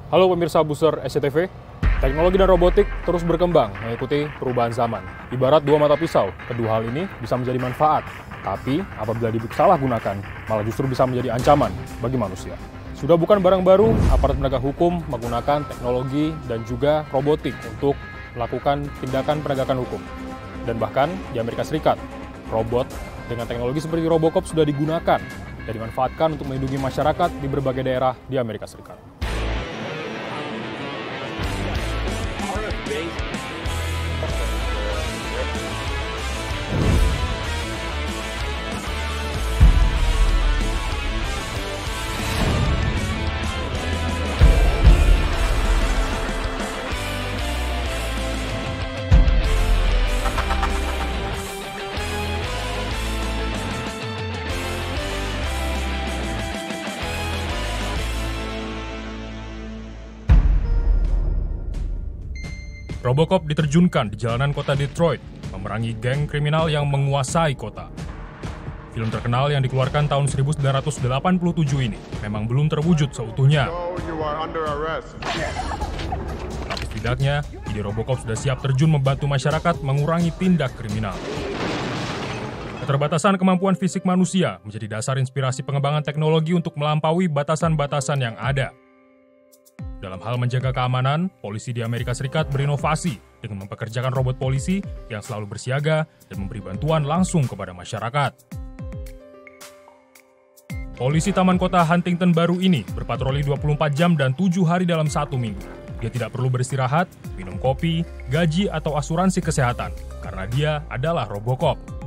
Halo pemirsa Booster SCTV, teknologi dan robotik terus berkembang mengikuti perubahan zaman. Ibarat dua mata pisau, kedua hal ini bisa menjadi manfaat, tapi apabila disalahgunakan, malah justru bisa menjadi ancaman bagi manusia. Sudah bukan barang baru, aparat penegak hukum menggunakan teknologi dan juga robotik untuk melakukan tindakan penegakan hukum. Dan bahkan di Amerika Serikat, robot dengan teknologi seperti Robocop sudah digunakan dan dimanfaatkan untuk melindungi masyarakat di berbagai daerah di Amerika Serikat. Robocop diterjunkan di jalanan kota Detroit, memerangi geng kriminal yang menguasai kota. Film terkenal yang dikeluarkan tahun 1987 ini memang belum terwujud seutuhnya. Tapi setidaknya, ide Robocop sudah siap terjun membantu masyarakat mengurangi tindak kriminal. Keterbatasan kemampuan fisik manusia menjadi dasar inspirasi pengembangan teknologi untuk melampaui batasan-batasan yang ada. Dalam hal menjaga keamanan, polisi di Amerika Serikat berinovasi dengan mempekerjakan robot polisi yang selalu bersiaga dan memberi bantuan langsung kepada masyarakat. Polisi Taman Kota Huntington baru ini berpatroli 24 jam dan 7 hari dalam 1 minggu. Dia tidak perlu beristirahat, minum kopi, gaji, atau asuransi kesehatan, karena dia adalah Robocop.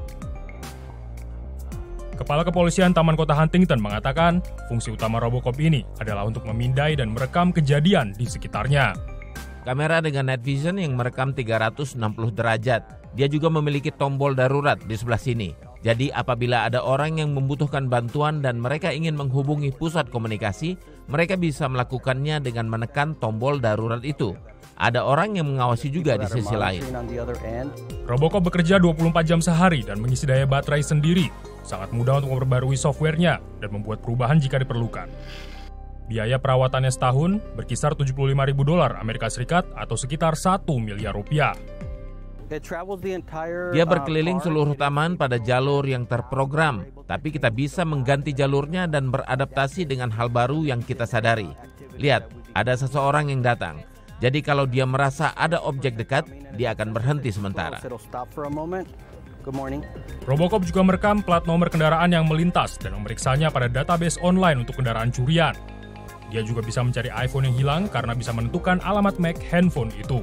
Kepala Kepolisian Taman Kota Huntington mengatakan, fungsi utama Robocop ini adalah untuk memindai dan merekam kejadian di sekitarnya. Kamera dengan night vision yang merekam 360 derajat. Dia juga memiliki tombol darurat di sebelah sini. Jadi apabila ada orang yang membutuhkan bantuan dan mereka ingin menghubungi pusat komunikasi, mereka bisa melakukannya dengan menekan tombol darurat itu. Ada orang yang mengawasi juga di sisi lain. Robocop bekerja 24 jam sehari dan mengisi daya baterai sendiri. Sangat mudah untuk memperbarui softwarenya dan membuat perubahan jika diperlukan. Biaya perawatannya setahun berkisar $75.000 Amerika Serikat atau sekitar 1 miliar rupiah. Dia berkeliling seluruh taman pada jalur yang terprogram, tapi kita bisa mengganti jalurnya dan beradaptasi dengan hal baru yang kita sadari. Lihat, ada seseorang yang datang. Jadi kalau dia merasa ada objek dekat, dia akan berhenti sementara. Robocop juga merekam plat nomor kendaraan yang melintas dan memeriksanya pada database online untuk kendaraan curian. Dia juga bisa mencari iPhone yang hilang karena bisa menentukan alamat MAC handphone itu.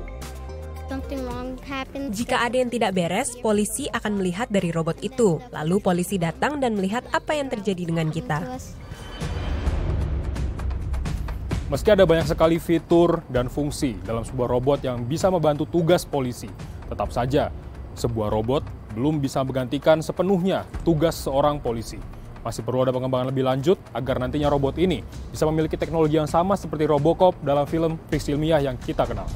Jika ada yang tidak beres, polisi akan melihat dari robot itu. Lalu polisi datang dan melihat apa yang terjadi dengan kita. Meski ada banyak sekali fitur dan fungsi dalam sebuah robot yang bisa membantu tugas polisi, tetap saja sebuah robot belum bisa menggantikan sepenuhnya tugas seorang polisi. Masih perlu ada pengembangan lebih lanjut agar nantinya robot ini bisa memiliki teknologi yang sama seperti Robocop dalam film fiksi ilmiah yang kita kenal.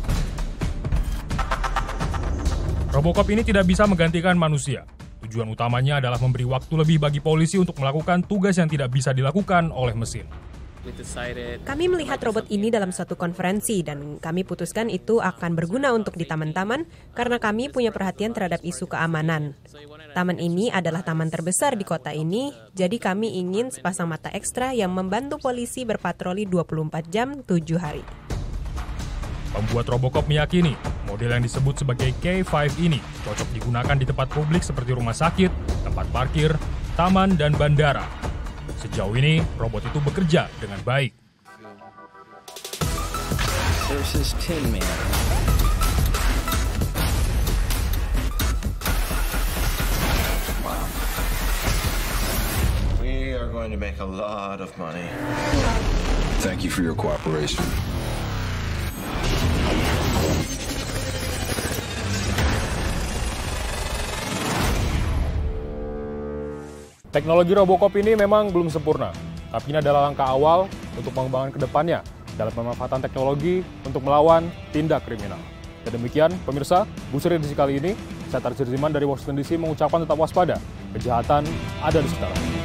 Robocop ini tidak bisa menggantikan manusia. Tujuan utamanya adalah memberi waktu lebih bagi polisi untuk melakukan tugas yang tidak bisa dilakukan oleh mesin. Kami melihat robot ini dalam suatu konferensi dan kami putuskan itu akan berguna untuk di taman-taman karena kami punya perhatian terhadap isu keamanan. Taman ini adalah taman terbesar di kota ini, jadi kami ingin sepasang mata ekstra yang membantu polisi berpatroli 24 jam 7 hari. Pembuat Robocop meyakini model yang disebut sebagai K5 ini cocok digunakan di tempat publik seperti rumah sakit, tempat parkir, taman, dan bandara. Sejauh ini, robot itu bekerja dengan baik. Versus Tin Man. Wow. We are going to make a lot of money. Thank you for your cooperation. Teknologi Robocop ini memang belum sempurna, tapi ini adalah langkah awal untuk pengembangan ke depannya dalam pemanfaatan teknologi untuk melawan tindak kriminal. Dan demikian, pemirsa, Booster edisi kali ini, saya Tarsir Ziman dari Washington DC mengucapkan tetap waspada, kejahatan ada di sekitar.